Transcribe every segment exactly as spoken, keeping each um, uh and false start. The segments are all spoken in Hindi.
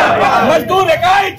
मजदूर इकाई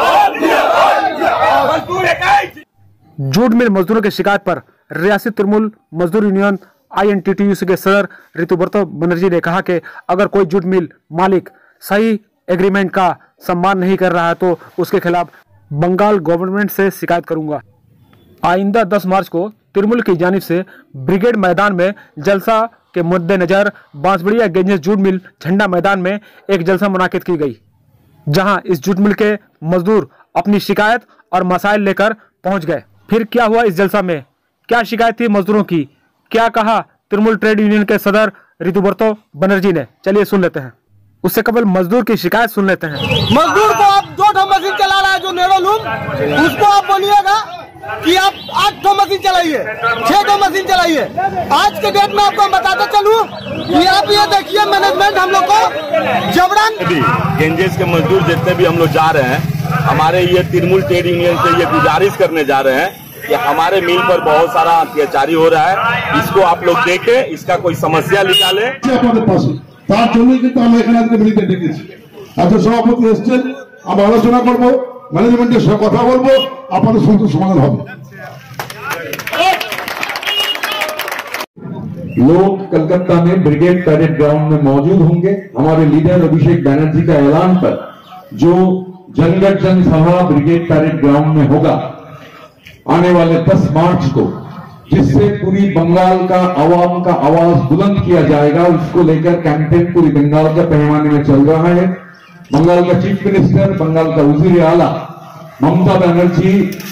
मजदूर इकाई। जूट मिल मजदूरों की शिकायत पर रियासती तृणमूल मजदूर union I N T T U C के सदर ऋतुव्रत बनर्जी ने कहा कि अगर कोई जूट मिल मालिक सही एग्रीमेंट का सम्मान नहीं कर रहा है तो उसके खिलाफ बंगाल गवर्नमेंट से शिकायत करूंगा। आइंदा दस मार्च को तृणमूल की जानिब से ब्रिगेड मैदान में जलसा के मद्देनजर बांसबड़िया गेंजेस जूट मिल झंडा मैदान में एक जलसा मुनाकिद की गई, जहां इस जूट मिल के मजदूर अपनी शिकायत और मसाइल लेकर पहुंच गए। फिर क्या हुआ इस जलसा में, क्या शिकायत थी मजदूरों की, क्या कहा तृणमूल ट्रेड यूनियन के सदर ऋतुव्रत बनर्जी ने, चलिए सुन लेते हैं। उससे कबल मजदूर की शिकायत सुन लेते हैं। मजदूर को आप दो ठो मशीन चला रहा है जो नेरो लूम, उसको आप बोलिएगा कि आप आठ ठो मशीन चलाइए, छह ठो मशीन चलाइए। आज के डेट में आपको बताते चलूं कि आप ये देखिए मैनेजमेंट हम लोग को जबरन गेंजेस के मजदूर जितने भी हम लोग जा रहे हैं, हमारे ये तृणमूल ट्रेड यूनियन से ये गुजारिश करने जा रहे हैं कि हमारे मिल पर बहुत सारा अत्याचारी हो रहा है, इसको आप लोग देखे, इसका कोई समस्या निकाले। তার জন্যই কিন্তু আমরা এখানে আজকে মিলিতে ডেকেছি। আজকে সভাপতি এসেছেন, আমরা আলোচনা করব, ম্যানেজমেন্টের সাথে কথা বলবো, আপনাদের সমস্ত সমাধান হবে। लोग कलकत्ता में ब्रिगेड पैरेड ग्राउंड में मौजूद होंगे। हमारे लीडर अभिषेक बैनर्जी का ऐलान पर जो जनगण जनसभा ब्रिगेड पैरेड ग्राउंड में होगा आने वाले दस मार्च को, जिससे पूरी बंगाल का आवाम का आवाज बुलंद किया जाएगा, उसको लेकर कैंपेन पूरी बंगाल के पैमाने में चल रहा है। बंगाल का चीफ मिनिस्टर, बंगाल का वजीर आला ममता बनर्जी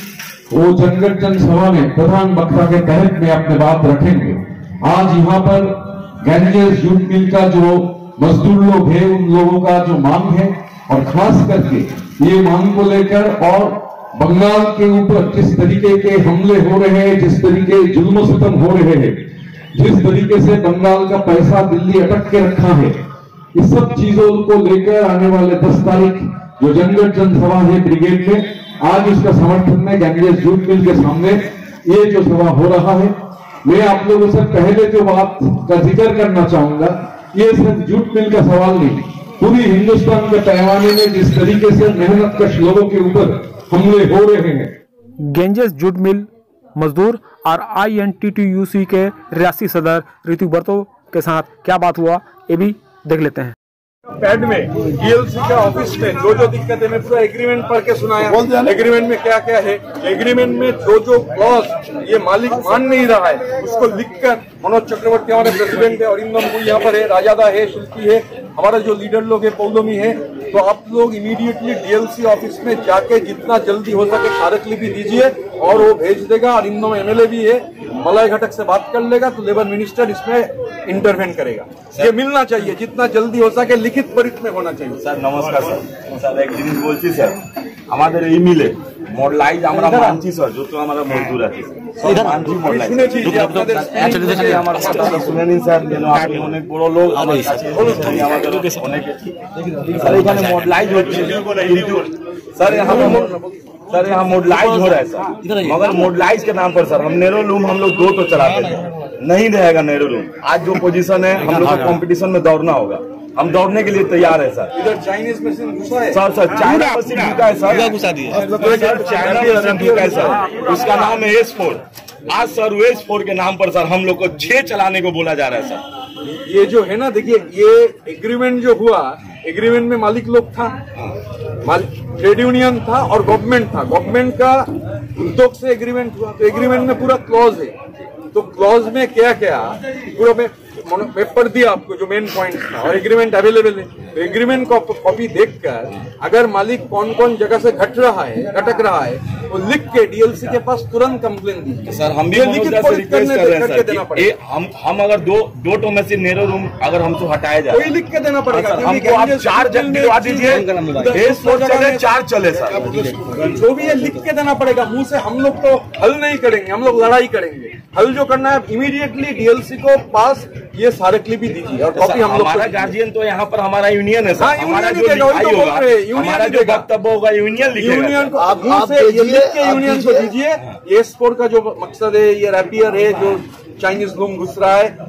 वो जनगण जनसभा में प्रधान वक्ता के तहत में अपने बात रखेंगे। आज यहाँ पर गेंजेस जूट मिल का जो मजदूर लोग हैं, उन लोगों का जो मांग है, और खास करके ये मांग को लेकर और बंगाल के ऊपर जिस तरीके के हमले हो रहे हैं, जिस तरीके जुल्म सितम हो रहे हैं, जिस तरीके से बंगाल का पैसा दिल्ली अटक के रखा है, इस सब चीजों को लेकर आने वाले दस तारीख जो जनगण जनसभा है ब्रिगेड में, आज उसका समर्थन में गेंजेस जूट मिल के सामने ये जो सभा हो रहा है, मैं आप लोगों से पहले जो बात का जिक्र करना चाहूंगा, ये सिर्फ जूट मिल का सवाल नहीं, पूरी हिंदुस्तान के पैमाने में जिस तरीके से मेहनत कश लोगों के ऊपर हमले हो रहे हैं। गेंजेस जूट मिल मजदूर और I N T T U C के रियासी सदर ऋतुव्रत के साथ क्या बात हुआ, ये भी देख लेते हैं। पैड में डी एल सी का ऑफिस में जो जो दिक्कत है मैं पूरा एग्रीमेंट पढ़ के सुनाया। एग्रीमेंट में क्या क्या है, एग्रीमेंट में जो जो क्लॉज ये मालिक मान नहीं रहा है उसको लिखकर, मनोज चक्रवर्ती हमारे प्रेसिडेंट है, अरिंदम गुई यहाँ पर है, राजादा है, शिल्पी है, हमारा जो लीडर लोग है पौलोमी है, तो आप लोग immediately D L C office में जाके जितना जल्दी हो सके स्मारकलिपि दीजिए और वो भेज देगा। अरिंदम एम एल ए भी है, मलाई घटक से बात कर लेगा तो लेबर मिनिस्टर इसमें इंटरवेन करेगा। ये मिलना चाहिए, जितना जल्दी हो सके लिखित परित में होना चाहिए। सर नमस्कार सर। सर एक जिनिस बोलছি স্যার, আমাদের এই মিলে মডলাইজ আমরা মানছি স্যার, যত আমরা মজদুর আছি স্যার মানছি মডলাইজ শুনেছি যে আপনাদের অ্যাকচুয়ালি আমার কথা শুনে নিন স্যার, যেন আপনি অনেক বড় লোক আমার কাছে আমাদের অনেক স্যার এখানে মডলাইজ হচ্ছে কিন্তু सर यहाँ सर यहाँ मॉडलाइज हो रहा है सर, मगर मॉडलाइज के नाम पर सर हम नेरो लूम हम लोग दो तो चलाते थे, नहीं रहेगा नेरो लूम। आज जो पोजीशन है हम लोग को कंपटीशन में दौड़ना होगा, हम दौड़ने के लिए तैयार है सर। इधर चाइनीज मशीन घुसा है सर, सर चाइना मशीन घुसा है सर, घुसा दिया सर, चाइना मशीन घुसा है सर, उसका नाम है एस फोर। आज सर वो एस फोर के नाम पर सर हम लोग को छह चलाने को बोला जा रहा है सर। ये जो है ना, देखिए ये एग्रीमेंट जो हुआ, एग्रीमेंट में मालिक लोग था, ट्रेड यूनियन था और गवर्नमेंट था। गवर्नमेंट का उद्योग से एग्रीमेंट हुआ, तो एग्रीमेंट में पूरा क्लॉज है, तो क्लॉज में क्या क्या पूरा मैं पेपर दिया आपको जो मेन पॉइंट था, और एग्रीमेंट अवेलेबल है। तो एग्रीमेंट को कॉपी देखकर अगर मालिक कौन कौन जगह से घट रहा है घटक रहा है वो तो लिख के डी एल सी के पास तुरंत कंप्लेन दीजिए सर। हम भी लिखित से रिक्वेस्ट कर रहे हैं सर कि हम हम अगर दो दो टो में से नेरो रूम अगर हमसे हटाया जाए तो लिख के देना पड़ेगा। हमको आप चार जग दिलवा दीजिए, चले चार चले सर, जो भी है लिख के देना पड़ेगा। मुंह से हम लोग तो हल नहीं करेंगे, हम लोग लड़ाई करेंगे। हल जो करना है इमीडिएटली डी एल सी को पास ये सारे क्लिप भी दीजिए और कॉपी हम लोग। हमारा गार्जियन तो यहाँ पर हमारा यूनियन है सर, हाँ, हमारा जो लिखाई होगा, हमारा जो वक्तव्य होगा यूनियन लिखेगा। यूनियन को आप से ये लिख के यूनियन को दीजिए। ये स्पोर्ट का जो मकसद है, ये रैपियर है जो चाइनीज लूम घुस रहा है,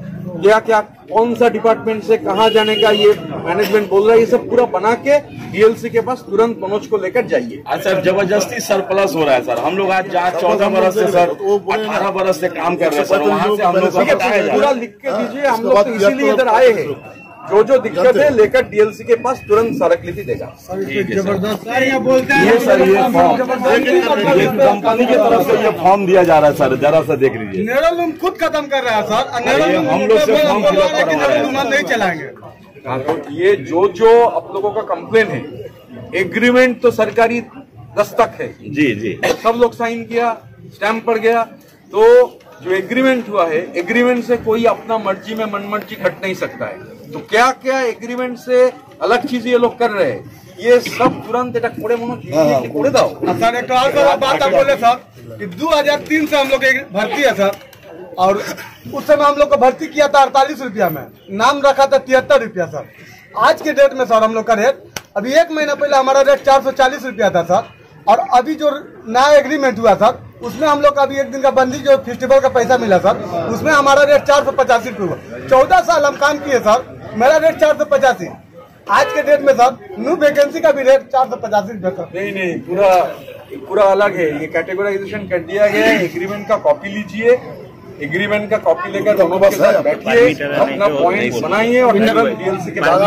क्या क्या कौन सा डिपार्टमेंट से कहाँ जाने का ये मैनेजमेंट बोल रहा है, ये सब पूरा बना के डीएलसी के पास तुरंत मनोज को लेकर जाइए। सर जबरदस्ती सरप्लस हो रहा है सर, हम लोग आज जहाँ चौदह बरस से सर अठारह बरस से काम कर रहे हैं सर, वहाँ से हम लोग पूरा लिख के दीजिए, हम लोग तो इसीलिए इधर आए हैं, जो जो दिक्कत है लेकर डीएलसी के पास तुरंत स्मारकलिपि देगा। जबरदस्त ये सर ये फॉर्म कंपनी की तरफ से ये फॉर्म दिया जा रहा है सर, जरा सा देख लीजिए। नेहरू लूम खुद खत्म कर रहा है सर, हम लोग से फॉर्म फिलअप करवा रहे हैं, नहीं चलाएंगे। हाँ, तो ये जो जो आप लोगों का कंप्लेन है, एग्रीमेंट तो सरकारी दस्तक है जी जी, सब लोग साइन किया, स्टैम्प पड़ गया, तो जो एग्रीमेंट हुआ है, एग्रीमेंट से कोई अपना मर्जी में मनमर्जी हट नहीं सकता है। तो क्या क्या एग्रीमेंट से अलग चीज ये लोग कर रहे हैं, ये सब तुरंत एक कोड़े मनो कोड़े दाओ। सर एक और सर बात आप बोले सर कि दो हजार तीन से हम लोग भर्ती है सर, और उस समय हम लोग को भर्ती किया था अड़तालीस रुपया में, नाम रखा था तिहत्तर रुपया सर। आज के डेट में सर हम लोग का रेट, अभी एक महीना पहले हमारा रेट चार सौ चालीस रुपया था सर, और अभी जो नया एग्रीमेंट हुआ सर उसमें हम लोग का अभी एक दिन का बंदी जो फेस्टिवल का पैसा मिला सर, उसमें हमारा रेट चार सौ पचासी रुपये हुआ। चौदह साल हम काम किए सर, मेरा रेट चार सौ पचासी। आज के डेट में सर न्यू वैकेंसी का भी रेट चार सौ पचासी रुपये सर। नहीं नहीं, पूरा पूरा अलग है, ये कैटेगराइजेशन कर दिया गया है। एग्रीमेंट का कॉपी लीजिए, एग्रीमेंट का कॉपी लेकर दोनों के साथ बैठिए, अपना पॉइंट बनाइए और डीएलसी के बाद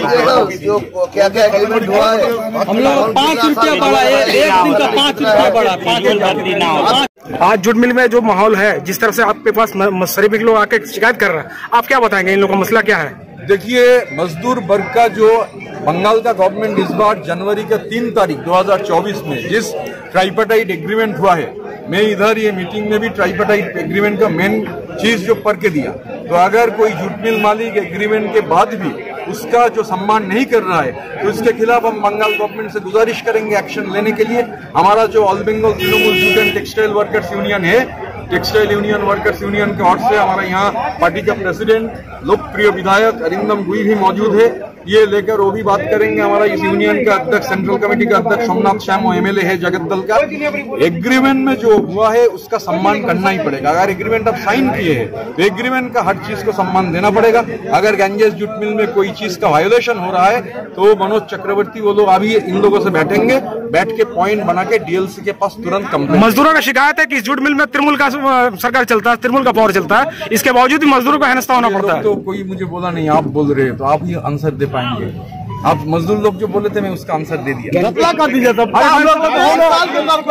क्या क्या एग्रीमेंट हुआ है। हम लोग पाँच रुपया बढ़ा है, एक दिन का पाँच रुपया बढ़ा, पाँच। आज जूट मिल में जो माहौल है, जिस तरह से आपके पास श्रमिक लोग आके शिकायत कर रहे हैं, आप क्या बताएंगे, इन लोगों का मसला क्या है? देखिए, मजदूर वर्ग का जो बंगाल का गवर्नमेंट इस बार जनवरी का तीन तारीख दो हजार चौबीस में जिस ट्राइपार्टाइट एग्रीमेंट हुआ है, मैं इधर ये मीटिंग में भी ट्राइपार्टाइट एग्रीमेंट का मेन चीज जो पढ़ के दिया। तो अगर कोई जूट मिल मालिक एग्रीमेंट के बाद भी उसका जो सम्मान नहीं कर रहा है, तो इसके खिलाफ हम बंगाल गवर्नमेंट से गुजारिश करेंगे एक्शन लेने के लिए। हमारा जो all Bengal Trinamool jute and textile workers union है, टेक्सटाइल यूनियन वर्कर्स यूनियन के ओर से हमारा यहाँ पार्टी का प्रेसिडेंट लोकप्रिय विधायक अरिंदम गुई भी मौजूद है, ये लेकर वो भी बात करेंगे। हमारा इस यूनियन का अध्यक्ष, सेंट्रल कमेटी का अध्यक्ष सोमनाथ श्याम एमएलए है जगतदल का। एग्रीमेंट में जो हुआ है उसका सम्मान करना ही पड़ेगा। अगर एग्रीमेंट आप साइन किए हैं तो एग्रीमेंट का हर चीज को सम्मान देना पड़ेगा। अगर गंजेस जूट मिल में कोई चीज का वायोलेशन हो रहा है तो मनोज चक्रवर्ती वो लोग अभी इन लोगों से बैठेंगे, बैठ के पॉइंट बना के डीएलसी के पास तुरंत कंप्लेंट। मजदूरों का शिकायत है कि इस जूट मिल में तृणमूल का सरकार चलता है, तृणमूल का पावर चलता है, इसके बावजूद भी मजदूरों को हेनस्था होना पड़ता है। तो कोई मुझे बोला नहीं, आप बोल रहे हैं तो आप ही आंसर दे पाएंगे। आप मजदूर लोग जो बोले थे मैं उसका आंसर दे दिया। कर दीजिए सब, हम लोग साल के बाद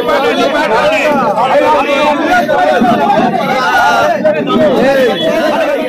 बैठे हुए हैं।